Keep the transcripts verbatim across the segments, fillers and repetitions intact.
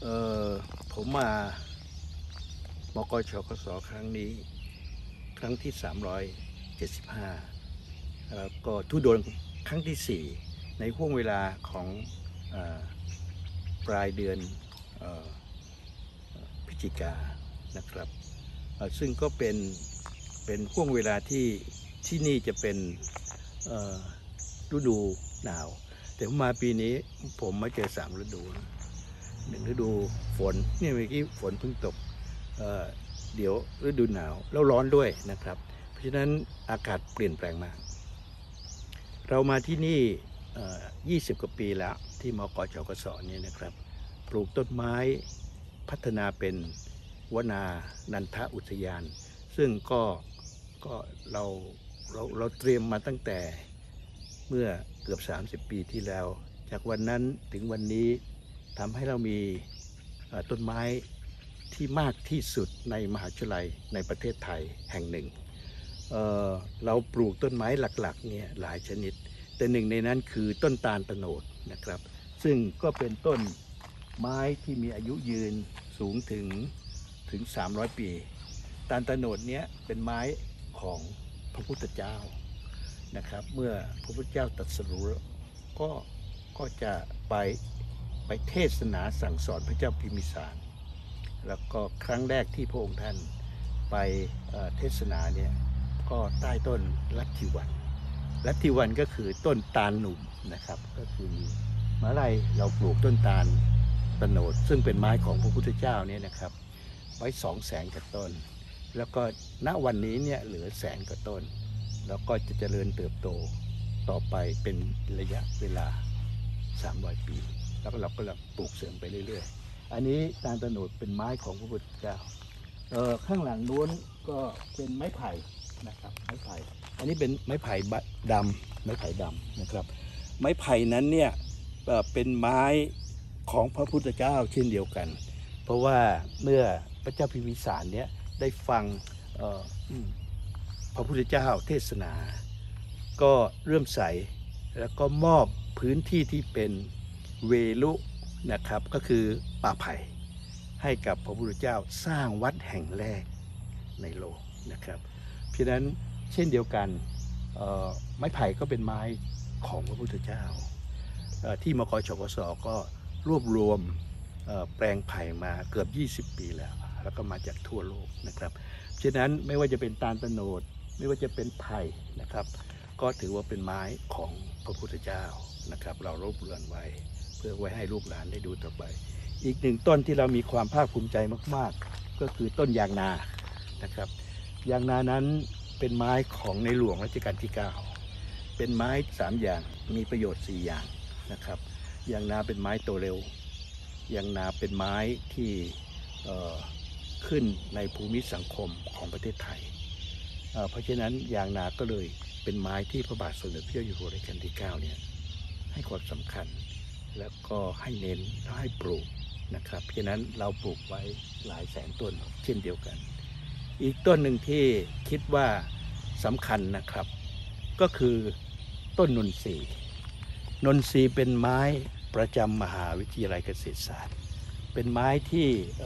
เออผมมามกชกสครั้งนี้ครั้งที่สามร้อยเจ็ดสิบห้าแล้วก็ทุดงค์ครั้งที่สี่ในห่วงเวลาของเออปลายเดือนเออพฤศจิกายนนะครับเอ่อซึ่งก็เป็นเป็นห่วงเวลาที่ที่นี่จะเป็นเอ่อฤดูหนาวแต่ผมมาปีนี้ผมมาเจอสามฤดูนะหนึ่งฤดูฝนเนี่ยเมื่อกี้ฝนเพิ่งตกเอ่อเดี๋ยวฤดูหนาวแล้วร้อนด้วยนะครับเพราะฉะนั้นอากาศเปลี่ยนแปลงมากเรามาที่นี่เอ่อยี่สิบกว่าปีแล้วที่มกชกสเนี่ยนะครับปลูกต้นไม้พัฒนาเป็นวนานันทอุทยาน ซึ่งก็ก็เราเราเราเตรียมมาตั้งแต่เมื่อเกือบสามสิบปีที่แล้วจากวันนั้นถึงวันนี้ทำให้เรามีเอ่อต้นไม้ที่มากที่สุดในมหาวิทยาลัยในประเทศไทยแห่งหนึ่งเอ่อเราปลูกต้นไม้หลักๆเนี่ยหลายชนิดแต่หนึ่งในนั้นคือต้นตาลโตนดนะครับซึ่งก็เป็นต้นไม้ที่มีอายุยืนสูงถึงถึงสามร้อยปีตาลโตนดเนี้ยเป็นไม้ของพระพุทธเจ้านะครับเมื่อพระพุทธเจ้าตรัสรู้ก็ก็จะไปไปเทศนาสั่งสอนพระเจ้าพิมพิสารแล้วก็ครั้งแรกที่พระองค์ท่านไปเอ่อเทศนาเนี่ยก็ใต้ต้นลัทธิวันลัทธิวันก็คือต้นตาลหนุ่มนะครับก็คือเมื่อไรเราปลูกต้นตาลโตนดซึ่งเป็นไม้ของพระพุทธเจ้าเนี่ยนะครับไว้สองแสนกว่าต้นแล้วก็ณวันนี้เนี่ยเหลือแสนกว่าต้นแล้วก็จะเจริญเติบโตต่อไปเป็นระยะเวลาสามร้อยปีแล้วก็เราก็ปลูกเสริมไปเรื่อยๆอันนี้ตาลโตนดเป็นไม้ของพระพุทธเจ้าเอ่อข้างหลังนู้นก็เป็นไม้ไผ่นะครับไม้ไผ่อันนี้เป็นไม้ไผ่ดำไม้ไผ่ดำนะครับไม้ไผ่นั้นเนี่ยเอ่อเป็นไม้ของพระพุทธเจ้าเช่นเดียวกันเพราะว่าเมื่อพระเจ้าพิมพิสารเนี่ยได้ฟังเอ่ออืมพระพุทธเจ้าเทศนาก็เริ่อมใสแล้วก็มอบพื้นที่ที่เป็นเวลุนะครับก็คือป่าไผ่ให้กับพระพุทธเจ้าสร้างวัดแห่งแรกในโลกนะครับเพราะฉะนั้นเช่นเดียวกันเอ่อไม้ไผ่ก็เป็นไม้ของพระพุทธเจ้าเอ่อที่มกชกสก็รวบรวมเอ่อแปลงไผ่มาเกือบยี่สิบปีแล้วแล้วก็มาจากทั่วโลกนะครับฉะนั้นไม่ว่าจะเป็นตาลโตนดไม่ว่าจะเป็นไผ่นะครับก็ถือว่าเป็นไม้ของพระพุทธเจ้านะครับเรารวบรวมไว้เพื่อไว้ให้ลูกหลานได้ดูต่อไปอีกหนึ่งต้นที่เรามีความภาคภูมิใจมากๆก็คือต้นยางนานะครับยางนานั้นเป็นไม้ของในหลวงรัชกาลที่เก้าเป็นไม้สามอย่างมีประโยชน์สี่อย่างนะครับยางนาเป็นไม้โตเร็วยางนาเป็นไม้ที่ขึ้นในภูมิสังคมของประเทศไทยเเพราะฉะนั้นยางนาก็เลยเป็นไม้ที่พระบาทสมเด็จพระเจ้าอยู่หัวรัชกาลที่เก้าเนี่ยให้ความสำคัญแล้วก็ให้เน้นแล้วให้ปลูกนะครับเพราะฉะนั้นเราปลูกไว้หลายแสนต้นเช่นเดียวกันอีกต้นหนึ่งที่คิดว่าสำคัญนะครับก็คือต้นนนทรีนนทรีเป็นไม้ประจำมหาวิทยาลัยเกษตรศาสตร์เป็นไม้ที่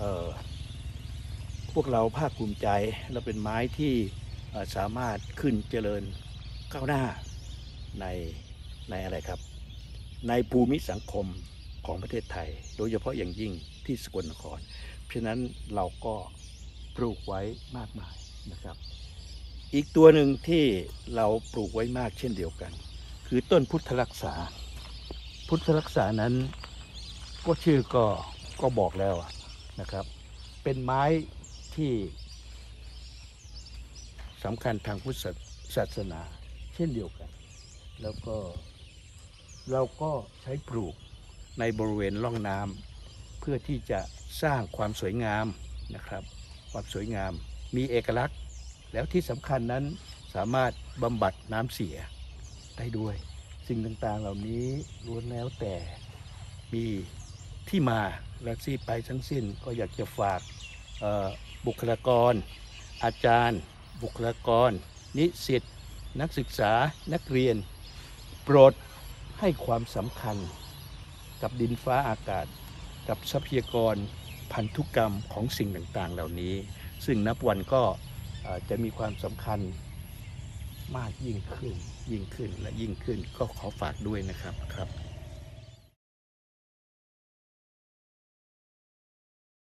พวกเราภาคภูมิใจและเป็นไม้ที่สามารถขึ้นเจริญก้าวหน้าในในอะไรครับในภูมิสังคมของประเทศไทยโดยเฉพาะอย่างยิ่งที่สกลนครเพราะนั้นเราก็ปลูกไว้มากมายนะครับอีกตัวหนึ่งที่เราปลูกไว้มากเช่นเดียวกันคือต้นพุทธรักษาพุทธรักษานั้นก็ชื่อก็ก็บอกแล้วนะครับเป็นไม้ที่สำคัญทางพุทธศาสนาเช่นเดียวกันแล้วก็เราก็ใช้ปลูกในบริเวณร่องน้ำเพื่อที่จะสร้างความสวยงามนะครับความสวยงามมีเอกลักษณ์แล้วที่สำคัญนั้นสามารถบำบัดน้ำเสียได้ด้วยสิ่งต่างๆเหล่านี้ล้วนแล้วแต่มีที่มาและที่ไปทั้งสิ้นก็อยากจะฝากบุคลากรอาจารย์บุคลากรนิสิตนักศึกษานักเรียนโปรดให้ความสำคัญกับดินฟ้าอากาศกับทรัพยากรพันธุกรรมของสิ่งต่างๆ เหล่านี้ซึ่งนับวันก็จะมีความสำคัญมากยิ่งขึ้นยิ่งขึ้นและยิ่งขึ้นก็ขอฝากด้วยนะครับครับ